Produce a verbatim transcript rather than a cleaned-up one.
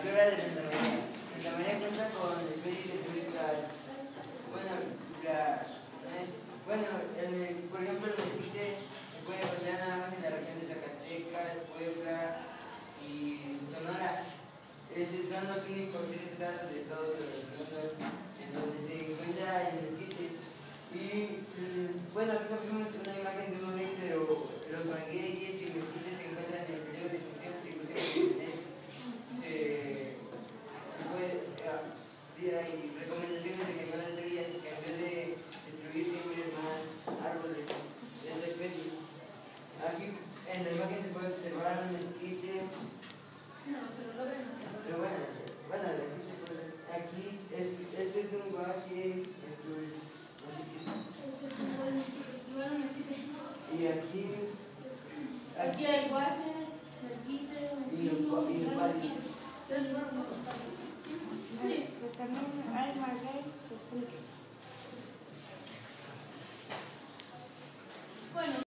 flora de Santa María. Santa María cuenta con especies trópicas. Bueno, la, es, bueno el, por ejemplo, el mezquite se puede encontrar nada más en la región de Zacatecas, Puebla y Sonora. Es, son los únicos tres estados de todo el mundo en donde se encuentra el mezquite. Y bueno, aquí nos pusimos una imagen de un maguey, pero los magueyes y mezquites se encuentran en peligro de extinción. Se encuentran en se, se puede, uh, hay recomendaciones de que no las destruyas, que en vez de destruir siempre más árboles de esta especie. Aquí en la imagen se puede observar un mezquite. No, pero lo ven. Pero bueno, bueno, aquí se puede. Aquí es, este es un guaje, esto es. Este es un buen mezquite. Igual un mezquite. Y aquí. Aquí hay guaje, mezquite, un pino, y un mezquite. Tres grupos. Sí. Pero también hay maguey que pulque. Bueno.